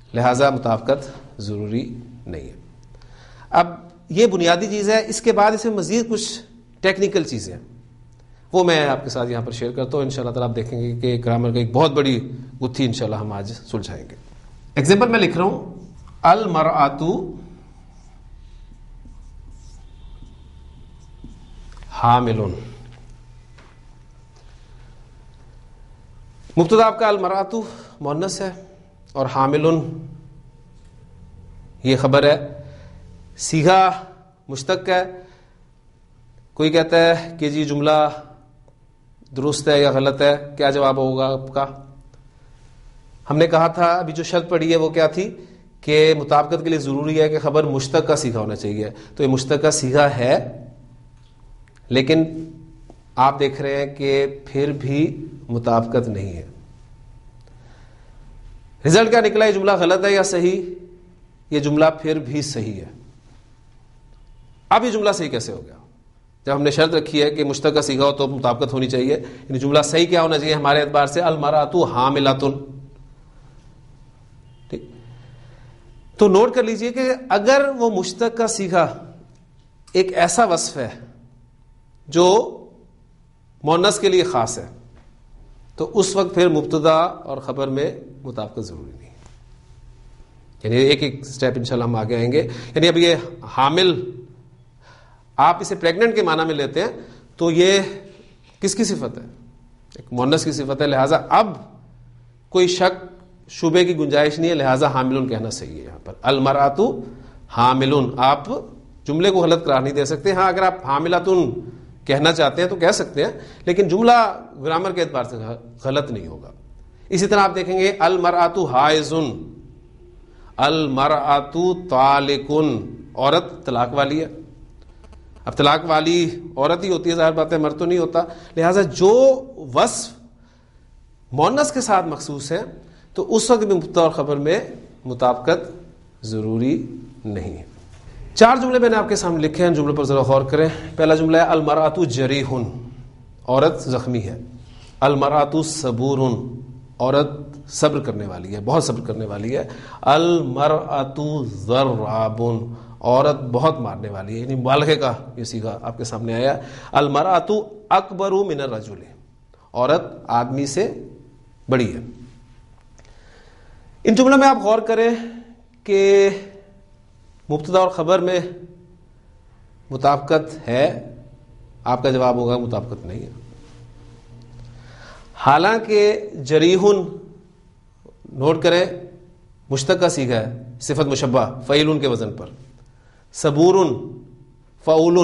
لہذا مطابقت ضروری نہیں ہے. اب یہ بنیادی چیز ہے. اس کے بعد اس میں مزید کچھ ٹیکنیکل چیزیں ہیں, وہ میں آپ کے ساتھ یہاں پر شیئر کرتا ہوں. انشاءاللہ تعالیٰ آپ دیکھیں گے کہ گرامر کا ایک بہت بڑی گتھی انشاءاللہ ہم آج سلجھائیں گے. ایگزامپل میں لکھ رہا ہوں, المرأۃ حامل. مبتدا آپ کا المرأۃ مؤنث ہے اور حامل یہ خبر ہے. صیغہ مشتق ہے. کوئی کہتا ہے کہ جی جملہ درست ہے یا غلط ہے, کیا جواب ہوگا آپ کا؟ ہم نے کہا تھا ابھی جو شرط پڑھی ہے وہ کیا تھی کہ مطابقت کے لیے ضروری ہے کہ خبر مشتق کا صیغہ ہونا چاہیے. تو یہ مشتق کا صیغہ ہے, لیکن آپ دیکھ رہے ہیں کہ پھر بھی مطابقت نہیں ہے. رزلٹ کیا نکلا؟ یہ جملہ غلط ہے یا صحیح؟ یہ جملہ پھر بھی صحیح ہے. اب یہ جملہ صحیح کیسے ہو گیا؟ جب ہم نے شرط رکھی ہے کہ مشتق کا صیغہ ہو تو مطابقت ہونی چاہیے, یعنی جملہ صحیح کیا ہونا چاہیے ہمارے اعتبار سے؟ المرأۃ حاملۃ. ٹھیک, تو نوٹ کر لیجئے کہ اگر وہ مشتق کا صیغہ ایک ایسا وصف ہے جو مؤنث کے لیے خاص ہے تو اس وقت پھر مبتدا اور خبر میں مطابقت ضروری نہیں. یعنی ایک ایک سٹیپ انشاءاللہ ہم آگے آئیں گے. یعنی اب یہ حامل آپ اسے پریگننٹ کے معنی میں لیتے ہیں تو یہ کس کی صفت ہے؟ ایک مؤنث کی صفت ہے. لہٰذا اب کوئی شک شبے کی گنجائش نہیں ہے, لہٰذا حامل کہنا صحیح ہے. یہاں پر المرأۃ حامل, آپ جملے کو غلط قرار نہیں دے سکتے. ہاں اگر آپ حاملۃ کہنا چاہتے ہیں تو کہہ سکتے ہیں, لیکن جملہ گرامر کے اعتبار سے غلط نہیں ہوگا. اسی طرح آپ دیکھیں گے المرأۃ حائض, المرأۃ طالق, عورت طلاق والی ہے. اب طلاق والی عورت ہی ہوتی ہے, ظاہر بات ہے مرد تو نہیں ہوتا. لہٰذا جو وصف مؤنث کے ساتھ مخصوص ہے تو اس وقت بھی مبتدا اور خبر میں مطابقت ضروری نہیں ہے. 4 جملے میں نے آپ کے سامنے لکھے ہیں, جملے پر ذرا غور کریں. پہلا جملہ ہے المرأۃ جریح, عورت زخمی ہے. المرأۃ صبور, عورت صبر کرنے والی ہے, بہت صبر کرنے والی ہے. المرأۃ ضراب, عورت بہت مارنے والی ہے. یعنی مبالغے کا یہ صیغہ آپ کے سامنے آیا. المرأۃ اکبر من الرجل, عورت آدمی سے بڑی ہے. ان جملوں میں آپ غور کریں کہ مبتدا اور خبر میں مطابقت ہے, آپ کا جواب ہوگا مطابقت نہیں ہے. حالانکہ جریح نوٹ کریں مشتق کا صیغہ ہے, صفت مشبہ فعیل کے وزن پر. صبور فعول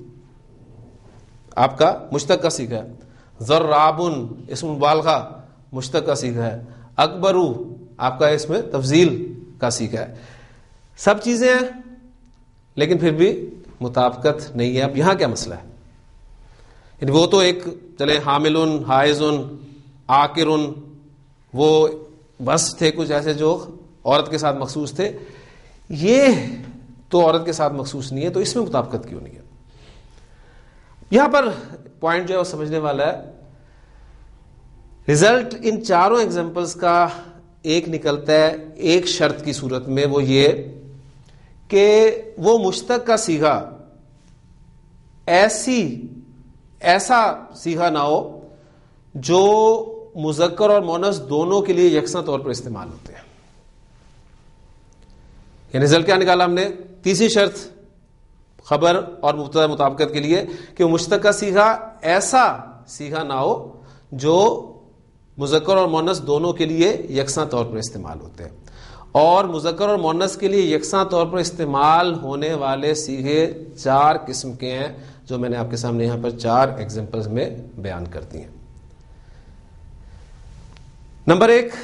آپ کا مشتق کا صیغہ ہے. ضراب اسم مبالغہ مشتق کا صیغہ ہے. اکبر آپ کا اس میں تفضیل کا صیغہ ہے. سب چیزیں ہیں لیکن پھر بھی مطابقت نہیں ہے. اب یہاں کیا مسئلہ ہے؟ یعنی وہ تو ایک چلے حامل, حائض, عاقر, وہ بس تھے کچھ ایسے جو عورت کے ساتھ مخصوص تھے. یہ تو عورت کے ساتھ مخصوص نہیں ہے, تو اس میں مطابقت کیوں نہیں ہے؟ یہاں پر پوائنٹ جو ہے وہ سمجھنے والا ہے. رزلٹ ان چاروں ایگزامپلس کا ایک نکلتا ہے ایک شرط کی صورت میں, وہ یہ کہ وہ مشتق کا صیغہ ایسا صیغہ نہ ہو جو مذکر اور مؤنث دونوں کے لیے یکساں طور پر استعمال ہوتے ہیں. یہ رزلٹ کیا نکالا ہم نے؟ تیسری شرط خبر اور مبتدا مطابقت کے لیے کہ وہ مشتق کا صیغہ ایسا صیغہ نہ ہو جو مذکر اور مؤنث دونوں کے لیے یکساں طور پر استعمال ہوتے ہیں. اور مذکر اور مؤنث کے لیے یکساں طور پر استعمال ہونے والے صیغے 4 قسم کے ہیں, جو میں نے آپ کے سامنے یہاں پر 4 ایگزامپلز میں بیان کر دی ہیں. نمبر 1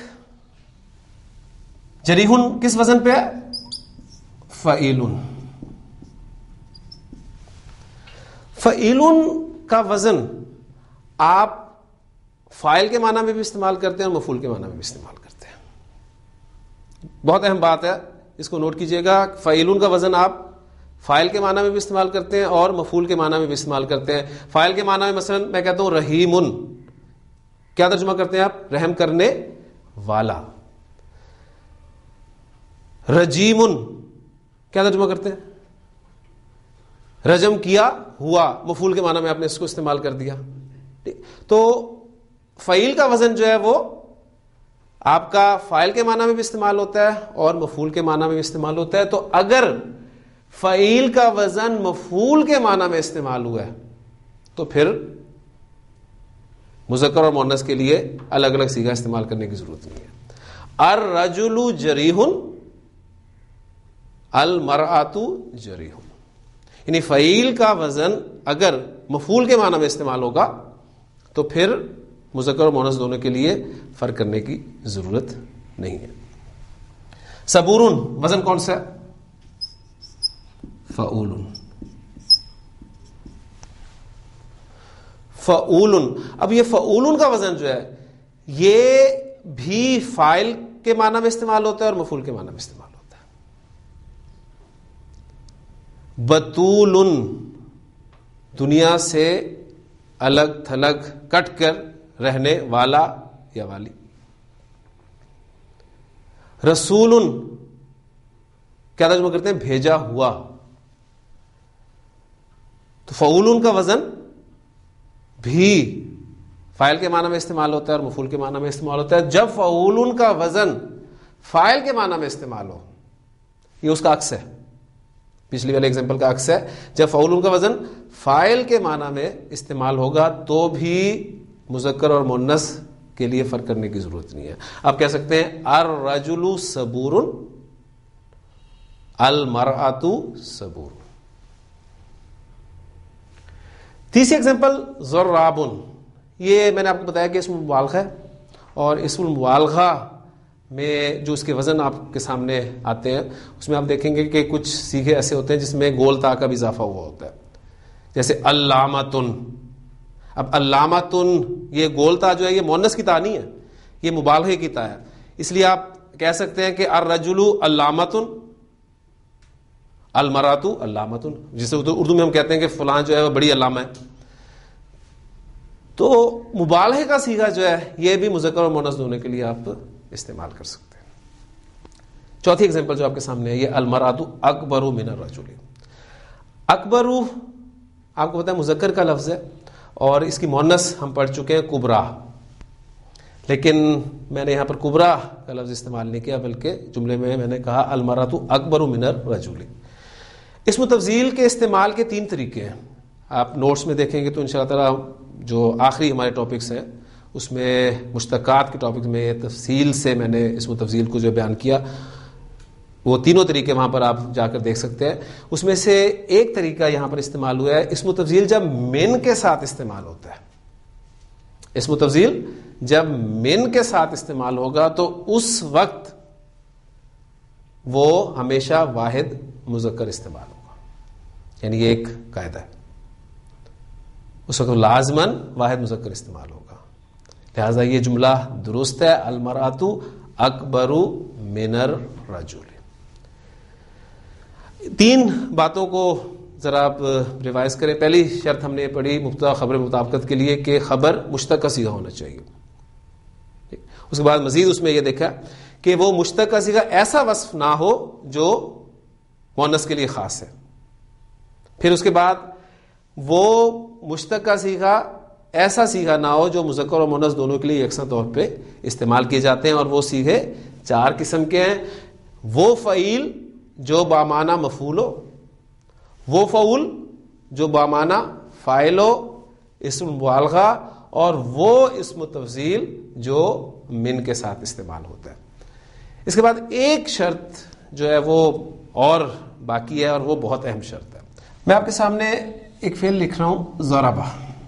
جریح کس وزن پہ ہے؟ فعیل. فعیل کا وزن آپ فاعل کے معنی میں بھی استعمال کرتے ہیں اور مفعول کے معنی میں بھی استعمال کرتے ہیں. بہت اہم بات ہے, اس کو نوٹ کیجئے گا. فعیل کا وزن آپ فاعل کے معنی میں بھی استعمال کرتے ہیں اور مفعول کے معنی میں بھی استعمال کرتے ہیں. فاعل کے معنی میں مثلا میں کہتا ہوں رحیم, کیا ترجمہ کرتے ہیں آپ؟ رحم کرنے والا. رجیم کیا ترجمہ کرتے ہیں؟ رجم کیا ہوا، مفعول کے معنی میں آپ نے اس کو استعمال کر دیا. تو فعیل کا وزن جو ہے وہ آپ کا فاعل کے معنی میں بھی استعمال ہوتا ہے اور مفعول کے معنی میں بھی استعمال ہوتا ہے. تو اگر فعیل کا وزن مفعول کے معنی میں استعمال ہوا ہے تو پھر مذکر اور مؤنث کے لیے الگ الگ صیغہ استعمال کرنے کی ضرورت نہیں ہے. الرجل جریح، المرأۃ جریح. یعنی فعیل کا وزن اگر مفعول کے معنی میں استعمال ہوگا تو پھر مذکر اور مؤنث دونوں کے لیے فرق کرنے کی ضرورت نہیں ہے. صبور وزن کون سا ہے؟ فعول. فعول. اب یہ فعول کا وزن جو ہے یہ بھی فاعل کے معنی میں استعمال ہوتا ہے اور مفعول کے معنی میں استعمال ہوتا ہے. بطول، دنیا سے الگ تھلگ کٹ کر رہنے والا یا والی. رسول کیا ترجمہ کرتے ہیں؟ بھیجا ہوا. تو فعول کا وزن بھی فاعل کے معنی میں استعمال ہوتا ہے اور مفعول کے معنی میں استعمال ہوتا ہے. جب فعول کا وزن فاعل کے معنی میں استعمال ہو، یہ اس کا عکس ہے، پچھلی والے ایگزامپل کا عکس ہے. جب فعول کا وزن فاعل کے معنی میں استعمال ہوگا تو بھی مذکر اور مؤنث کے لیے فرق کرنے کی ضرورت نہیں ہے. آپ کہہ سکتے ہیں الرجل صبور، المرأۃ صبور. تیسری ایگزامپل ضراب. یہ میں نے آپ کو بتایا کہ اسم مبالغہ ہے، اور اسم المبالغہ میں جو اس کے وزن آپ کے سامنے آتے ہیں اس میں آپ دیکھیں گے کہ کچھ صیغے ایسے ہوتے ہیں جس میں گول تا کا بھی اضافہ ہوا ہوتا ہے، جیسے علامتن. اب علامتن یہ گول تا جو ہے یہ مؤنث کی تا نہیں ہے، یہ مبالغے کی تا ہے. اس لیے آپ کہہ سکتے ہیں کہ الرجل علامتن، المرأۃ علامتن. جسے اردو میں ہم کہتے ہیں کہ فلاں جو ہے وہ بڑی علامہ ہے. تو مبالغے کا صیغہ جو ہے یہ بھی مذکر اور مؤنث دونوں کے لیے آپ استعمال کر سکتے ہیں. چوتھی ایگزامپل جو آپ کے سامنے ہے یہ المرأۃ اکبر من الرجل. اکبر آپ کو پتا ہے مذکر کا لفظ ہے اور اس کی مؤنث ہم پڑھ چکے ہیں کبرا، لیکن میں نے یہاں پر کبرا کا لفظ استعمال نہیں کیا بلکہ جملے میں میں نے کہا المرأۃ اکبر من الرجل. اسم تفضیل کے استعمال کے 3 طریقے ہیں. آپ نوٹس میں دیکھیں گے تو انشاءاللہ تعالی جو آخری ہمارے ٹاپکس ہیں اس میں مشتقات کے ٹاپک میں تفصیل سے میں نے اسم تفضیل کو جو بیان کیا، وہ تینوں طریقے وہاں پر آپ جا کر دیکھ سکتے ہیں. اس میں سے ایک طریقہ یہاں پر استعمال ہوا ہے اسم تفضیل جب من کے ساتھ استعمال ہوتا ہے. اسم تفضیل جب من کے ساتھ استعمال ہوگا تو اس وقت وہ ہمیشہ واحد مذکر استعمال ہوگا. یعنی یہ ایک قاعدہ ہے، اس وقت لازماً واحد مذکر استعمال ہوگا. لہذا یہ جملہ درست ہے، المرأۃ اکبر من الرجل. 3 باتوں کو ذرا آپ ریوائز کریں. پہلی شرط ہم نے پڑھی مبتدا خبر مطابقت کے لیے کہ خبر مشتق کا صیغہ ہونا چاہیے. اس کے بعد مزید اس میں یہ دیکھا کہ وہ مشتق کا صیغہ ایسا وصف نہ ہو جو مؤنث کے لیے خاص ہے. پھر اس کے بعد وہ مشتق کا صیغہ ایسا صیغہ نہ ہو جو مذکر اور مؤنث دونوں کے لیے یکساں طور پہ استعمال کیے جاتے ہیں، اور وہ صیغے 4 قسم کے ہیں. وہ فعیل جو بامعنی مفعول ہو، وہ فعول جو بامعنی فاعل ہو اسم مبالغہ، اور وہ اسم تفضیل جو من کے ساتھ استعمال ہوتا ہے. اس کے بعد ایک شرط جو ہے وہ اور باقی ہے اور وہ بہت اہم شرط ہے. میں آپ کے سامنے ایک فعل لکھ رہا ہوں ضربہ.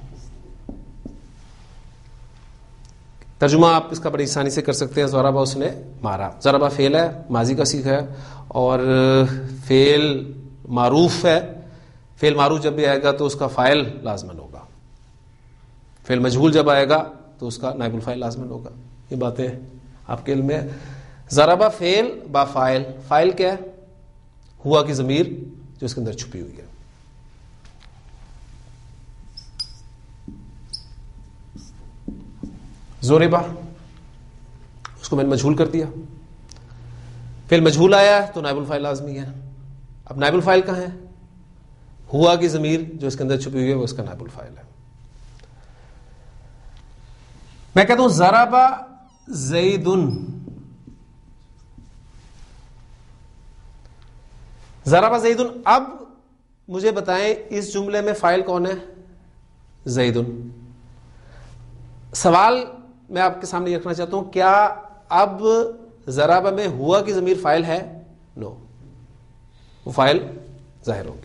ترجمہ آپ اس کا بڑی آسانی سے کر سکتے ہیں، ضربہ اس نے مارا. ضربہ فعل ہے، ماضی کا صیغہ ہے اور فعل معروف ہے. فعل معروف جب بھی آئے گا تو اس کا فاعل لازمن ہوگا. فعل مجہول جب آئے گا تو اس کا نائب الفاعل لازمن ہوگا. یہ باتیں آپ کے علم میں. ضربہ فعل با فاعل. فاعل کیا ہے؟ ہوا کی ضمیر جو اس کے اندر چھپی ہوئی ہے. ضربہ اس کو میں نے مجہول کر دیا. فعل مجہول آیا ہے تو نائب الفاعل لازمی ہے. اب نائب الفاعل کہاں ہے؟ ہوا کی ضمیر جو اس کے اندر چھپی ہوئی ہے وہ اس کا نائب الفاعل ہے. میں کہتا ہوں ضرب زید، ضرب زید. اب مجھے بتائیں اس جملے میں فاعل کون ہے؟ زید. سوال میں آپ کے سامنے رکھنا چاہتا ہوں، کیا اب ضرب میں ہوا کی ضمیر فاعل ہے؟ نو، وہ فاعل ظاہر ہو گیا.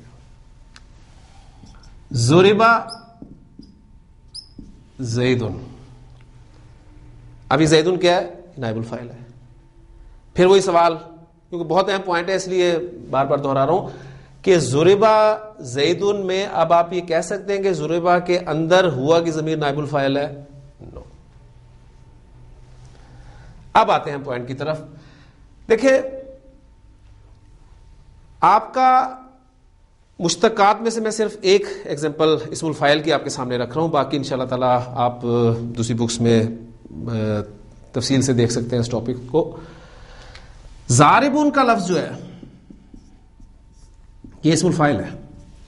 ضرب زید، ابھی زیدن کیا ہے؟ نائب الفاعل ہے. پھر وہی سوال، کیونکہ بہت اہم پوائنٹ ہے اس لیے بار بار دہرا رہا ہوں کہ ضربا زیدن میں اب آپ یہ کہہ سکتے ہیں کہ ضربا کے اندر ہوا کی ضمیر نائب الفاعل ہے؟ نو. اب آتے ہیں پوائنٹ کی طرف. دیکھیں آپ کا مشتقات میں سے میں صرف ایک ایگزامپل اسم الفاعل کی آپ کے سامنے رکھ رہا ہوں، باقی انشاءاللہ تعالی آپ دوسری بکس میں تفصیل سے دیکھ سکتے ہیں اس ٹاپک کو. ضاربون کا لفظ جو ہے یہ اسم الفاعل ہے.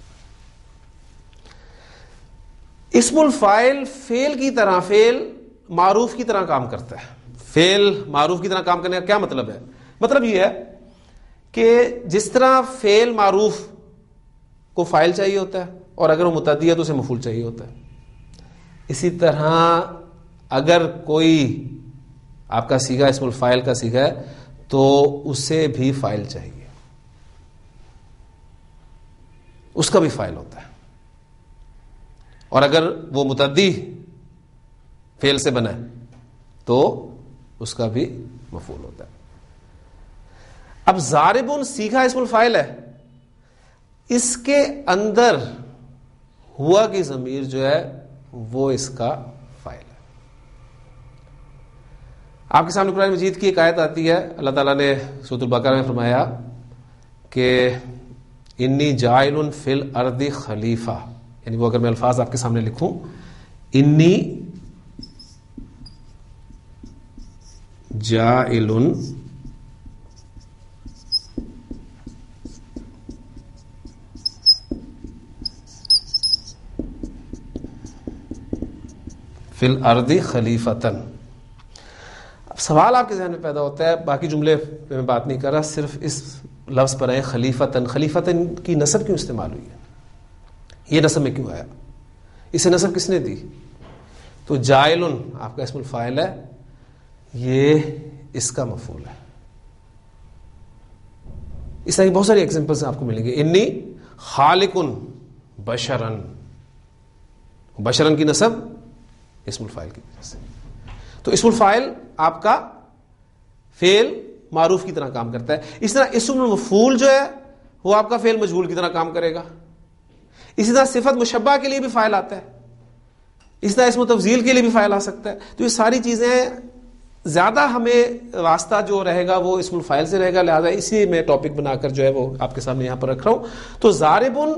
اسم الفاعل فعل کی طرح، فعل معروف کی طرح کام کرتا ہے. فعل معروف کی طرح کام کرنے کا کیا مطلب ہے؟ مطلب یہ ہے کہ جس طرح فعل معروف کو فاعل چاہیے ہوتا ہے اور اگر وہ متعدی ہے تو اسے مفعول چاہیے ہوتا ہے، اسی طرح اگر کوئی آپ کا صیغہ اسم الفاعل کا صیغہ ہے تو اسے بھی فاعل چاہیے، اس کا بھی فاعل ہوتا ہے. اور اگر وہ متعدی فعل سے بنا ہے تو اس کا بھی مفعول ہوتا ہے. اب ضاربون صیغہ اسم الفاعل ہے، اس کے اندر ہوا کی ضمیر جو ہے وہ اس کا فاعل ہے. آپ کے سامنے قرآن مجید کی ایک آیت آتی ہے، اللہ تعالیٰ نے سورۃ البقرہ میں فرمایا کہ انی جاعل فی الارض خلیفہ، یعنی وہ اگر میں الفاظ آپ کے سامنے لکھوں، انی جاعل فی الارض خلیفتن. اب سوال آپ کے ذہن میں پیدا ہوتا ہے، باقی جملے پہ میں بات نہیں کر رہا، صرف اس لفظ پر ہے خلیفتن. خلیفتن کی نسب کیوں استعمال ہوئی ہے؟ یہ نسب میں کیوں آیا؟ اسے نسب کس نے دی؟ تو جائلن آپ کا اسم الفاعل ہے، یہ اس کا مفعول ہے. اس طرح کی بہت ساری ایگزامپلس آپ کو ملیں گے. انی خالقن بشرن، بشرن کی نسب اسم الفاعل کی وجہ سے. تو اسم الفاعل آپ کا فعل معروف کی طرح کام کرتا ہے. اس طرح اسم المفعول جو ہے وہ آپ کا فعل مجہول کی طرح کام کرے گا. اسی طرح صفت مشبہ کے لیے بھی فاعل آتا ہے، اس طرح اسم تفضیل کے لیے بھی فاعل آ سکتا ہے. تو یہ ساری چیزیں زیادہ ہمیں واسطہ جو رہے گا وہ اسم الفاعل سے رہے گا، لہذا اسی میں ٹاپک بنا کر جو ہے وہ آپ کے سامنے یہاں پر رکھ رہا ہوں. تو ضاربن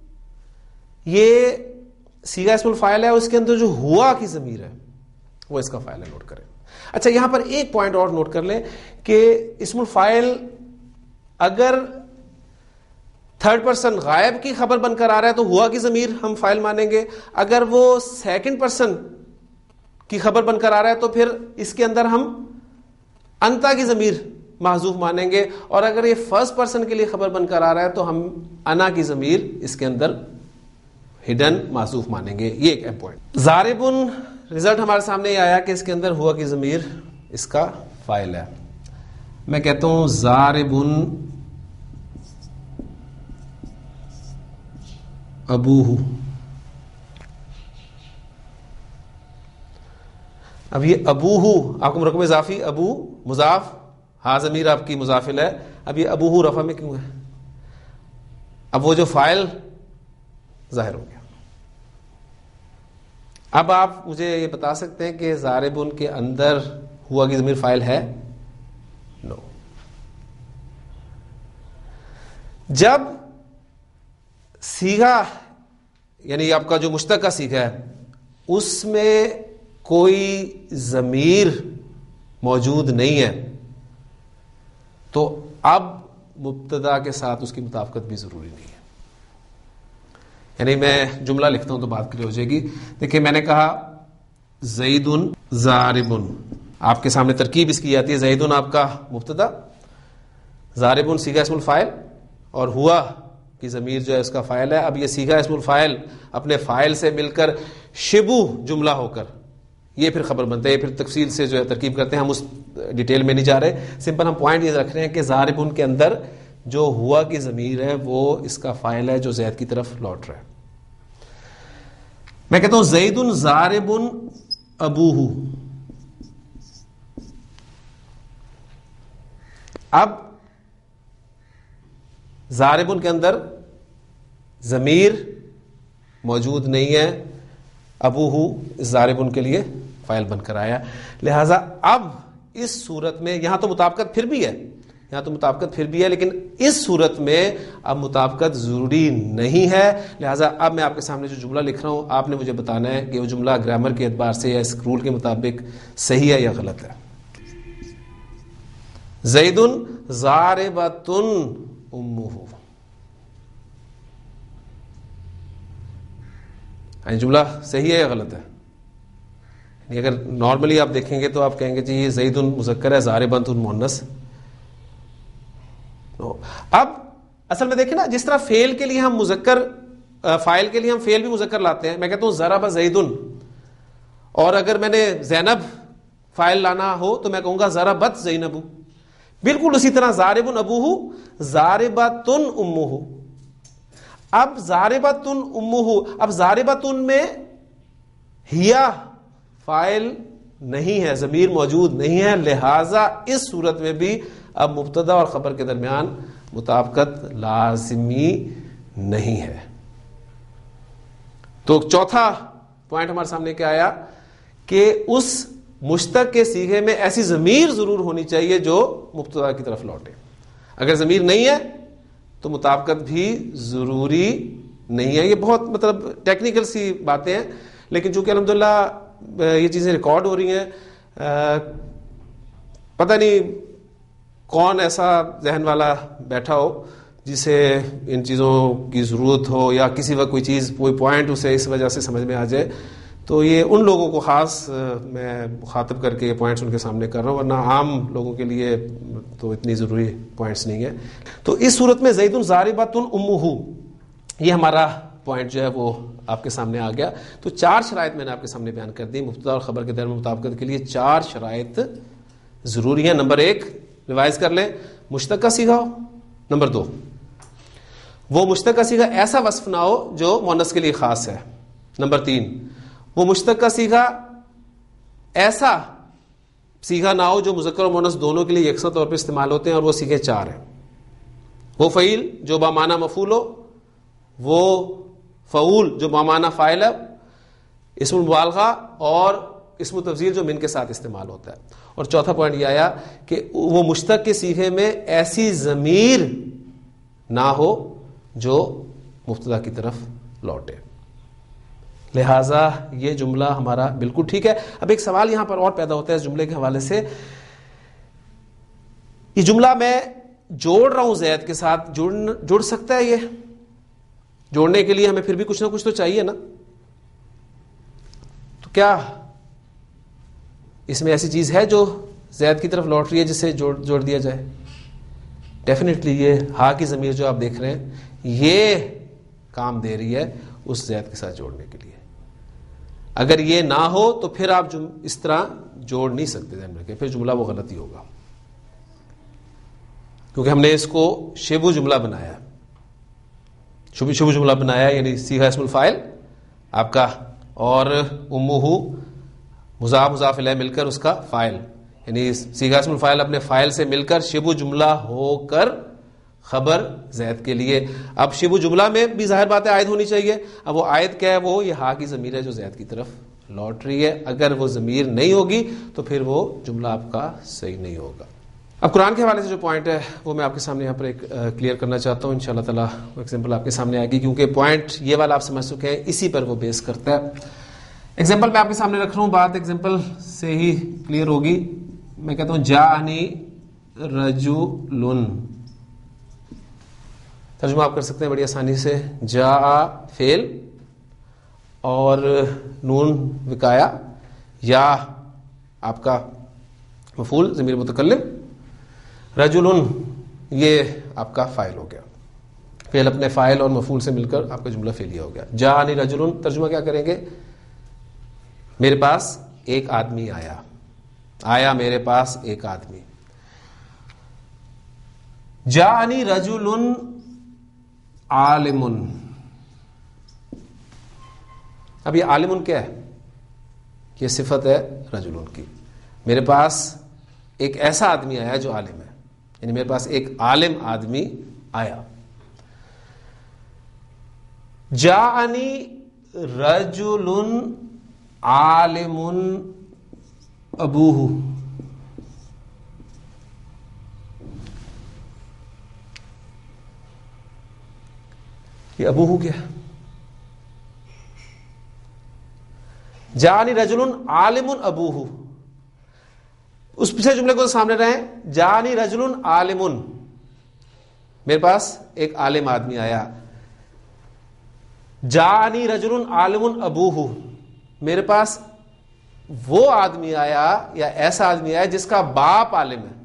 یہ صیغہ اسم الفاعل ہے، اس کے اندر جو ہوا کی ضمیر ہے وہ اس کا فاعل ہے. نوٹ کریں. اچھا یہاں پر ایک پوائنٹ اور نوٹ کر لیں کہ اسم الفاعل اگر تھرڈ پرسن غائب کی خبر بن کر آ رہا ہے تو ہوا کی ضمیر ہم فاعل مانیں گے. اگر وہ سیکنڈ پرسن کی خبر بن کر آ رہا ہے تو پھر اس کے اندر ہم انتا کی ضمیر محذوف مانیں گے. اور اگر یہ فرسٹ پرسن کے لیے خبر بن کر آ رہا ہے تو ہم انا کی ضمیر اس کے اندر ہڈن محذوف مانیں گے. یہ ایک پوائنٹ. ضاربن رزلٹ ہمارے سامنے یہ آیا کہ اس کے اندر ہوا کی ضمیر اس کا فاعل ہے. میں کہتا ہوں ضاربن ابوہ. اب یہ ابوہ آپ کو مرکب اضافی ابو مضاف، ہاں ضمیر آپ کی مضافل ہے. اب یہ ابوہ رفع میں کیوں ہے؟ اب وہ جو فاعل ظاہر ہو گیا. اب آپ مجھے یہ بتا سکتے ہیں کہ ضاربن کے اندر ہوا کی ضمیر فاعل ہے؟ نو. جب صیغہ یعنی آپ کا جو مشتقہ صیغہ ہے اس میں کوئی ضمیر موجود نہیں ہے تو اب مبتدا کے ساتھ اس کی مطابقت بھی ضروری نہیں ہے. یعنی میں جملہ لکھتا ہوں تو بات کلیئر ہو جائے گی. دیکھیں میں نے کہا زید ضارب، آپ کے سامنے ترکیب اس کی آتی ہے. زید آپ کا مبتدا، ضارب صیغہ اسم الفاعل، اور ہوا کی ضمیر جو ہے اس کا فاعل ہے. اب یہ صیغہ اسم الفاعل اپنے فاعل سے مل کر شبو جملہ ہو کر یہ پھر خبر بنتا ہے. یہ پھر تفصیل سے جو ہے ترکیب کرتے ہیں، ہم اس ڈیٹیل میں نہیں جا رہے. سمپل ہم پوائنٹ یہ رکھ رہے ہیں کہ ضارب کے اندر جو ہوا کی ضمیر ہے وہ اس کا فاعل ہے جو زید کی طرف لوٹ رہا ہے. میں کہتا ہوں زید ضارب ابوہ. اب ضارب کے اندر ضمیر موجود نہیں ہے، ابوہ ضارب کے لیے فاعل بن کر آیا. لہذا اب اس صورت میں یہاں تو مطابقت پھر بھی ہے، لیکن اس صورت میں اب مطابقت ضروری نہیں ہے. لہذا اب میں آپ کے سامنے جو جملہ لکھ رہا ہوں آپ نے مجھے بتانا ہے کہ وہ جملہ گرامر کے اعتبار سے یا اس رول کے مطابق صحیح ہے یا غلط ہے. زید ضاربۃ امہ، جملہ صحیح ہے یا غلط ہے؟ اگر نارملی آپ دیکھیں گے تو آپ کہیں گے جی یہ زید مذکر ہے، ضاربۃ مؤنث. اب اصل میں دیکھیں نا، جس طرح فعل کے لیے ہم مذکر، فاعل کے لیے ہم فعل بھی مذکر لاتے ہیں. میں کہتا ہوں ضرب زید، اور اگر میں نے زینب فاعل لانا ہو تو میں کہوں گا ضربت زینب. بالکل اسی طرح ضارب ابوہ ضاربۃ امہ. اب ضاربۃ امہ، اب ضاربۃ میں ہیا فاعل نہیں ہے، ضمیر موجود نہیں ہے. لہذا اس صورت میں بھی اب مبتدا اور خبر کے درمیان مطابقت لازمی نہیں ہے. تو چوتھا پوائنٹ ہمارے سامنے کیا آیا کہ اس مشتق کے صیغے میں ایسی ضمیر ضرور ہونی چاہیے جو مبتدا کی طرف لوٹے. اگر ضمیر نہیں ہے تو مطابقت بھی ضروری نہیں ہے. یہ بہت ٹیکنیکل سی باتیں ہیں، لیکن چونکہ الحمدللہ یہ چیزیں ریکارڈ ہو رہی ہیں، پتہ نہیں کون ایسا ذہن والا بیٹھا ہو جسے ان چیزوں کی ضرورت ہو، یا کسی وقت کوئی چیز کوئی پوائنٹ اسے اس وجہ سے سمجھ میں آ جائے، تو یہ ان لوگوں کو خاص میں مخاطب کر کے یہ پوائنٹس ان کے سامنے کر رہا ہوں، ورنہ عام لوگوں کے لیے تو اتنی ضروری پوائنٹس نہیں ہے. تو اس صورت میں زید ضاربۃ امہ، یہ ہمارا پوائنٹ جو ہے وہ آپ کے سامنے آ گیا. تو 4 شرائط میں نے آپ کے سامنے بیان کر دی مبتدا اور خبر کے درمیان مطابقت کے لیے. 4 شرائط ضروری ہیں. نمبر 1 ریوائز کر لیں، مشتق کا صیغہ ہو. نمبر 2 وہ مشتق کا صیغہ ایسا وصف نہ ہو جو مؤنث کے لیے خاص ہے. نمبر 3 وہ مشتق کا صیغہ ایسا صیغہ نہ ہو جو مذکر اور مؤنث دونوں کے لیے یکساں طور پر استعمال ہوتے ہیں، اور وہ صیغے 4 ہیں. وہ فعیل جو بامعنی مفعول ہو، وہ فعول جو بامعنی فاعل ہے، اسم المبالغہ اور اسم تفضیل جو من کے ساتھ استعمال ہوتا ہے. اور چوتھا پوائنٹ یہ آیا کہ وہ مشتق کے صیغے میں ایسی ضمیر نہ ہو جو مبتدا کی طرف لوٹے. لہٰذا یہ جملہ ہمارا بالکل ٹھیک ہے. اب ایک سوال یہاں پر اور پیدا ہوتا ہے اس جملے کے حوالے سے، یہ جملہ میں جوڑ رہا ہوں زید کے ساتھ، جڑ سکتا ہے؟ یہ جوڑنے کے لیے ہمیں پھر بھی کچھ نہ کچھ تو چاہیے نا. تو کیا اس میں ایسی چیز ہے جو زید کی طرف لوٹ رہی ہے جسے جوڑ دیا جائے؟ ڈیفینیٹلی یہ ہا کی ضمیر جو آپ دیکھ رہے ہیں یہ کام دے رہی ہے اس زید کے ساتھ جوڑنے کے لیے. اگر یہ نہ ہو تو پھر آپ اس طرح جوڑ نہیں سکتے، ذہن میں رکھیں، پھر جملہ وہ غلط ہی ہوگا، کیونکہ ہم نے اس کو شبہ جملہ بنایا، شبہ جملہ بنایا، یعنی صیغہ اسم الفاعل آپ کا اور امہ مضاف مضاف الیہ مل کر اس کا فاعل، یعنی صیغہ اسم الفاعل اپنے فاعل سے مل کر شبہ جملہ ہو کر خبر زید کے لیے. اب شبہ جملہ میں بھی ظاہر بات ہے عائد ہونی چاہیے. اب وہ عائد کیا ہے؟ وہ یہ ہا کی ضمیر ہے جو زید کی طرف لوٹ رہی ہے. اگر وہ ضمیر نہیں ہوگی تو پھر وہ جملہ آپ کا صحیح نہیں ہوگا. اب قرآن کے حوالے سے جو پوائنٹ ہے وہ میں آپ کے سامنے یہاں پر ایک کلیئر کرنا چاہتا ہوں. انشاءاللہ تعالی وہ ایگزامپل آپ کے سامنے آئے گی، کیونکہ پوائنٹ یہ والا آپ سمجھ چکے ہیں، اسی پر وہ بیس کرتا ہے. ایگزامپل میں آپ کے سامنے رکھ رہا ہوں، بات ایگزامپل سے ہی کلیئر ہوگی. میں کہتا ہوں جاءنی رجل، ترجمہ آپ کر سکتے ہیں بڑی آسانی سے، جاء فعل اور نون وقایا یا آپ کا مفعول ضمیر متکلم، رجل یہ آپ کا فاعل ہو گیا، فعل اپنے فاعل اور مفعول سے مل کر آپ کا جملہ فعلیہ ہو گیا. جاءنی رجل، ترجمہ کیا کریں گے؟ میرے پاس ایک آدمی آیا، آیا میرے پاس ایک آدمی. جاءنی رجل عالم، اب یہ عالم کیا ہے؟ یہ صفت ہے رجل کی. میرے پاس ایک ایسا آدمی آیا جو عالم ہے، یعنی میرے پاس ایک عالم آدمی آیا. جاءنی رجل عالم ابوہ، یہ ابوہ کیا ہے؟ جاءنی رجل عالم ابوہ، اس پچھلے جملے کو سامنے رہیں، جاءنی رجل عالم، میرے پاس ایک عالم آدمی آیا. جاءنی رجل عالم ابوہ، میرے پاس وہ آدمی آیا یا ایسا آدمی آیا جس کا باپ عالم ہے.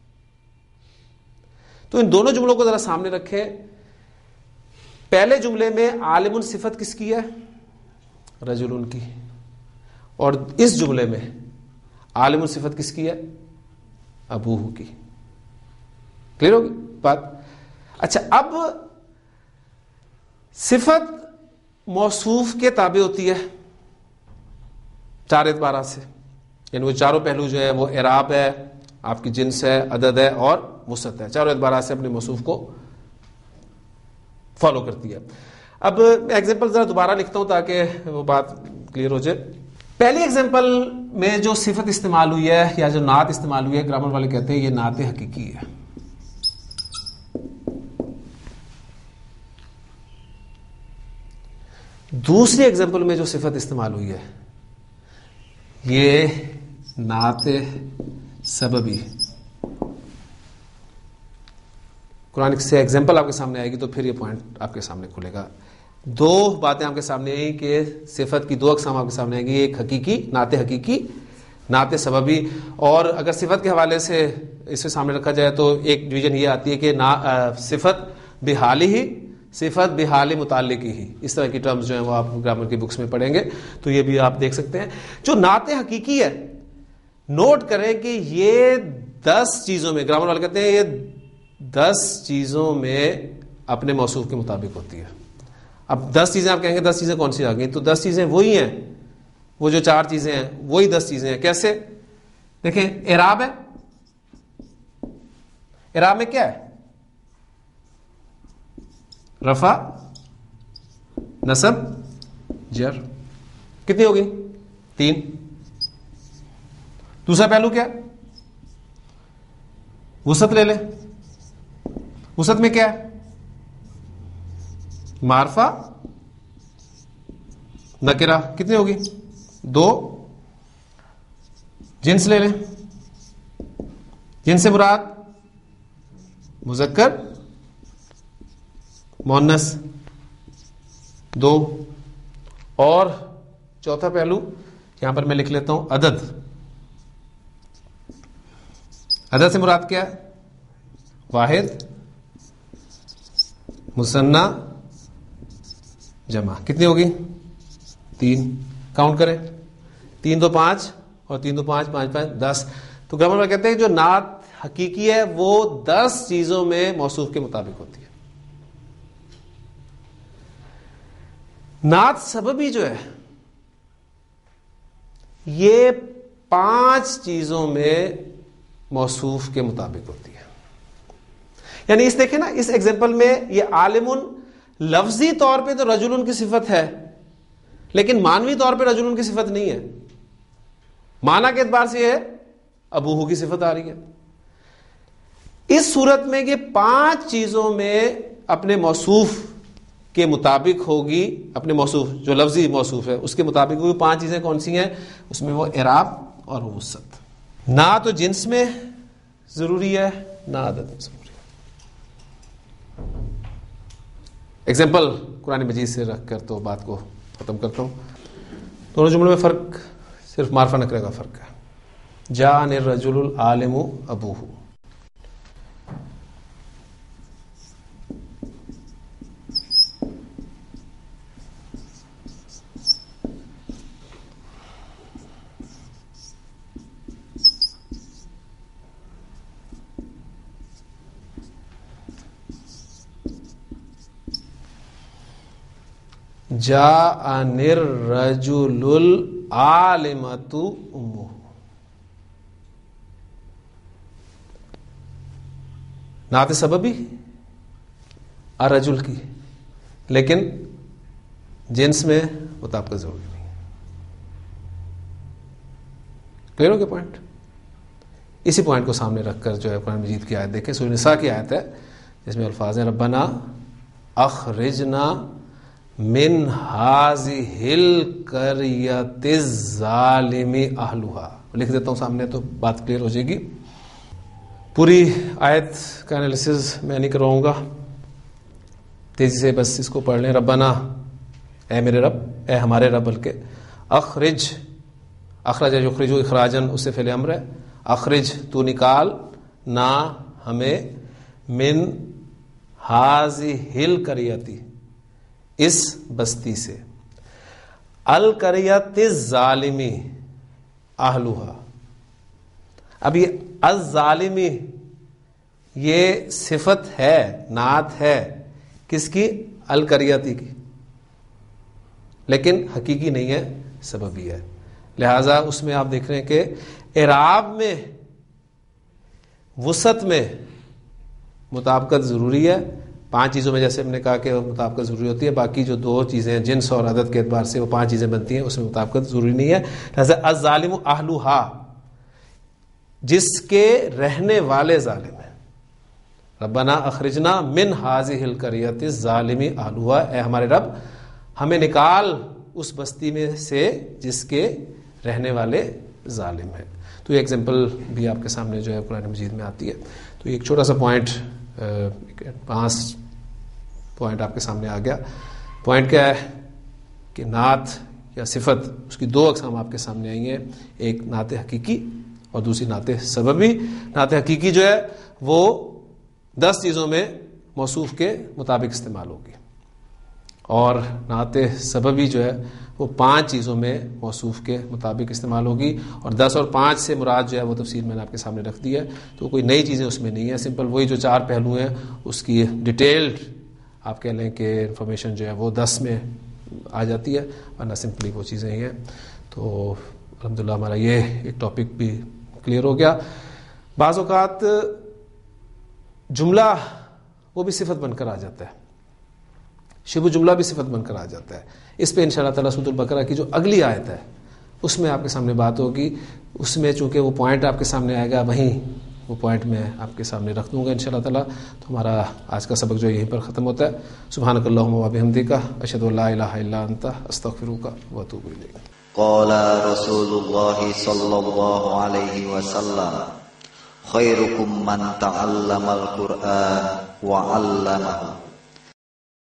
تو ان دونوں جملوں کو ذرا سامنے رکھیں. پہلے جملے میں عالم صفت کس کی ہے؟ رجل کی. اور اس جملے میں عالم صفت کس کی ہے؟ ابوہ کی. کلیئر ہوگی بات؟ اچھا، اب صفت موصوف کے تابع ہوتی ہے چار اعتبارات سے، یعنی وہ چاروں پہلو جو ہے وہ اعراب ہے، آپ کی جنس ہے، عدد ہے اور وسعت ہے. چاروں اعتبارات سے اپنے موصوف کو فالو کرتی ہے. اب میں ایگزامپل ذرا دوبارہ لکھتا ہوں تاکہ وہ بات کلیئر ہو جائے. پہلی ایگزامپل میں جو صفت استعمال ہوئی ہے یا جو نعت استعمال ہوئی ہے، گرامر والے کہتے ہیں یہ نعت حقیقی ہے. دوسری ایگزامپل میں جو صفت استعمال ہوئی ہے یہ نعت سببی. قرآن سے ایگزامپل آپ کے سامنے آئے گی تو پھر یہ پوائنٹ آپ کے سامنے کھلے گا. دو باتیں آپ کے سامنے آئی کہ صفت کی دو اقسام آپ کے سامنے آئیں گی، ایک حقیقی، نعت حقیقی، نعت سببی. اور اگر صفت کے حوالے سے اسے سامنے رکھا جائے تو ایک ڈویژن یہ آتی ہے کہ صفت بحالی ہی، صفت بحال متعلقی ہی. اس طرح کی ٹرمز جو ہیں وہ آپ گرامر کی بکس میں پڑھیں گے تو یہ بھی آپ دیکھ سکتے ہیں. جو نعت حقیقی ہے، نوٹ کریں کہ یہ 10 چیزوں میں، گرامر والے کہتے ہیں یہ 10 چیزوں میں اپنے موصوف کے مطابق ہوتی ہے. اب 10 چیزیں آپ کہیں گے 10 چیزیں کون سی آ گئیں؟ تو 10 چیزیں وہی ہیں، وہ جو 4 چیزیں ہیں وہی 10 چیزیں ہیں. کیسے؟ دیکھیں، اعراب ہے. اعراب میں کیا ہے؟ رفع، نصب، جر. کتنی ہوگی؟ 3. دوسرا پہلو کیا؟ وسعت لے لیں. وسعت میں کیا ہے؟ معرفہ، نکرہ. کتنی ہوگی؟ 2. جنس لے لیں. جنس سے مراد مذکر، مؤنث. 2. اور چوتھا پہلو یہاں پر میں لکھ لیتا ہوں، عدد. عدد سے مراد کیا ہے؟ واحد، مثنی، جمع. کتنی ہوگی؟ 3. کاؤنٹ کریں. 3 2 5 اور 3 2 5 5 5 10. تو گرامر میں کہتے ہیں جو نعت حقیقی ہے وہ 10 چیزوں میں موصوف کے مطابق ہوتی ہے. نعت سببی جو ہے یہ 5 چیزوں میں موصوف کے مطابق ہوتی ہے. یعنی اس دیکھیں نا، اس ایگزامپل میں یہ عالم لفظی طور پہ تو رجل کی صفت ہے لیکن معنوی طور پہ رجل کی صفت نہیں ہے. معنی کے اعتبار سے یہ ابوہ کی صفت آ رہی ہے. اس صورت میں یہ 5 چیزوں میں اپنے موصوف کے مطابق ہوگی. اپنے موصوف جو لفظی موصوف ہے اس کے مطابق ہوگی. 5 چیزیں کون سی ہیں؟ اس میں وہ اعراب اور وسعت. نہ تو جنس میں، ضروری ہے نہ عدد ضروری ہے. ایگزامپل قرآن مجید سے رکھ کر تو بات کو ختم کرتا ہوں. دونوں جملوں میں فرق صرف معرفہ نکرے کا فرق ہے. جاء الرجل العالم ابوہ. جاءنی الرجل العالمۃ امہ. نعت سببی الرجل کی، لیکن جنس میں مطابقت ضروری نہیں. کلیئر ہو گیا پوائنٹ؟ اسی پوائنٹ کو سامنے رکھ کر جو ہے قرآن مجید کی آیت دیکھیں. سورۃ النساء کی آیت ہے جس میں الفاظ ہیں ربنا اخرجنا من هذه القرية الظالم اهلها. لکھ دیتا ہوں سامنے تو بات کلیئر ہو جائے گی. پوری آیت کا انالیسز میں نہیں کرواؤں گا، تیزی سے بس اس کو پڑھ لیں. ربنا، اے میرے رب، اے ہمارے رب، بلکہ اخرج، اخرج یخرج اخراجن اس سے فعل امر ہے. اخرج تو نکال، نہ ہمیں، من هذه القرية اس بستی سے، القریۃ الظالمی اہلھا. اب یہ الظالمی یہ صفت ہے، نعت ہے کس کی؟ القریتی کی، لیکن حقیقی نہیں ہے، سببی ہے. لہذا اس میں آپ دیکھ رہے ہیں کہ اعراب میں وسعت میں مطابقت ضروری ہے. 5 چیزوں میں جیسے ہم نے کہا کہ مطابقت ضروری ہوتی ہے، باقی جو 2 چیزیں جنس اور عدد کے اعتبار سے وہ 5 چیزیں بنتی ہیں، اس میں مطابقت ضروری نہیں ہے. لہذا الظالم اہلھا، جس کے رہنے والے ظالم ہیں. ربنا اخرجنا من هذه القرية الظالم اہلھا، اے ہمارے رب ہمیں نکال اس بستی میں سے جس کے رہنے والے ظالم ہیں. تو یہ ایگزامپل بھی آپ کے سامنے جو ہے قرآن مجید میں آتی ہے. تو ایک چھوٹا سا پوائنٹ، 5 پوائنٹ آپ کے سامنے آ گیا. پوائنٹ کیا ہے کہ نعت یا صفت، اس کی 2 اقسام آپ کے سامنے آئی ہیں. ایک نعت حقیقی اور دوسری نعت سببی. نعت حقیقی جو ہے وہ 10 چیزوں میں موصوف کے مطابق استعمال ہوگی، اور نعت سببی جو ہے وہ 5 چیزوں میں موصوف کے مطابق استعمال ہوگی. اور 10 اور 5 سے مراد جو ہے وہ تفصیل میں نے آپ کے سامنے رکھ دی ہے. تو کوئی نئی چیزیں اس میں نہیں ہے، سمپل وہی جو 4 پہلو ہیں اس کی ڈیٹیلڈ آپ کہہ لیں کہ انفارمیشن جو ہے وہ 10 میں آ جاتی ہے، ورنہ سمپلی وہ چیزیں ہی ہیں. تو الحمدللہ ہمارا یہ ایک ٹاپک بھی کلیئر ہو گیا. بعض اوقات جملہ وہ بھی صفت بن کر آ جاتا ہے، شبہ جملہ بھی صفت بن کر آ جاتا ہے. اس پہ انشاءاللہ تعالیٰ سورۃ البقرہ کی جو اگلی آیت ہے اس میں آپ کے سامنے بات ہوگی. اس میں چونکہ وہ پوائنٹ آپ کے سامنے آئے گا، وہیں وہ پوائنٹ میں آپ کے سامنے رکھ دوں گا انشاءاللہ تعالیٰ. تو ہمارا آج کا سبق جو یہیں پر ختم ہوتا ہے. سبحانک اللہم و بحمدک، اشہد ان لا الہ الا انت، استغفرک و اتوب الیک. قال رسول الله صلى الله عليه وسلم خيركم من تعلم القرآن وعلمه